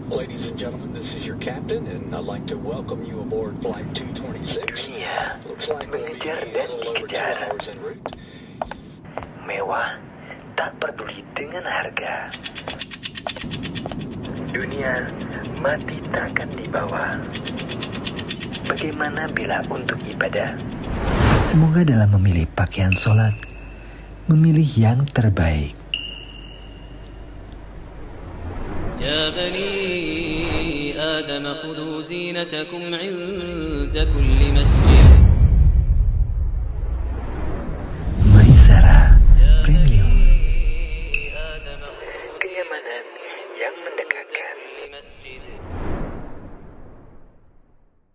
Ladies and gentlemen, this is your captain, and I'd like to welcome you aboard Flight 226. Dunia Looks like we'll be mengejar a dan little over 2 dikejar. hours en route. Mewah, tak peduli dengan harga. Dunia mati takkan dibawa. Bagaimana bila untuk ibadah? Semoga dalam memilih pakaian sholat, memilih yang terbaik. يا بني آدم خذوا زينتكم عند كل مسجد